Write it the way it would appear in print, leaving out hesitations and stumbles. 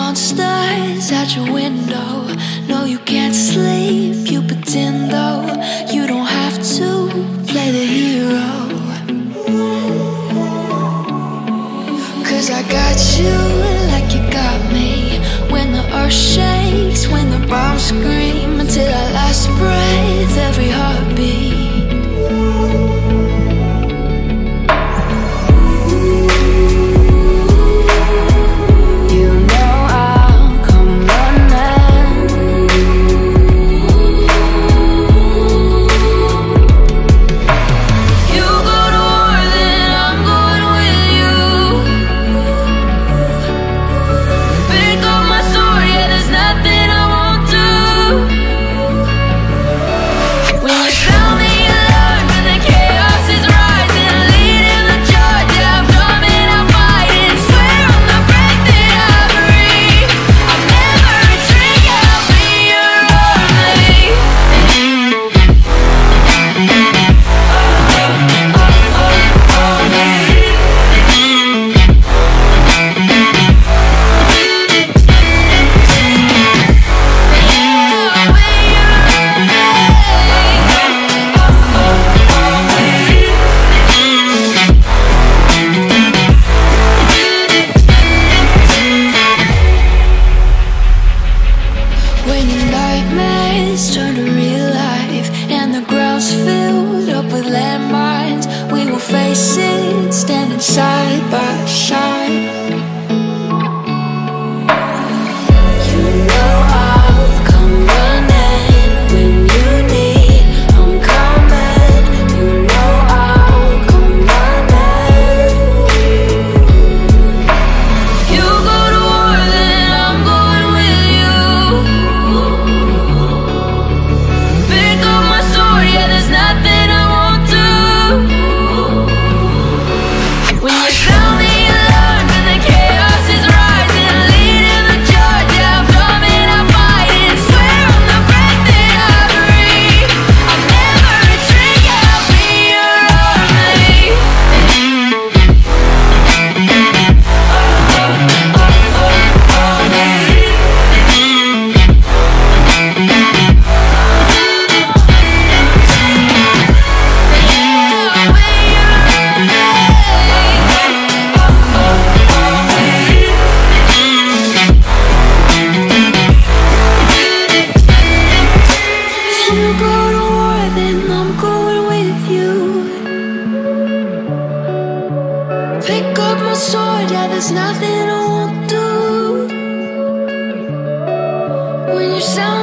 monsters at your window. No, you can't sleep, you pretend though. You don't have to play the hero, 'cause I got you like you got me. When the earth shakes, when the bombs scream, until our last breath, every heartbeat. Turn to real life and the ground's filled up with landmines. We will face it, standing side by side. You know I'll come running when you need. I'm coming. You know I'll come running. You go to war, then I'm going with you. There's nothing I won't do. When you sound the alarm and the chaos is rising, leading the charge, yeah, I'm coming, I'm fighting. Swear on the breath that I breathe, I'll never retreat, yeah, I'll be your army. You go to war, then I'm going with you. Pick up my sword, yeah, there's nothing I won't do. When you sound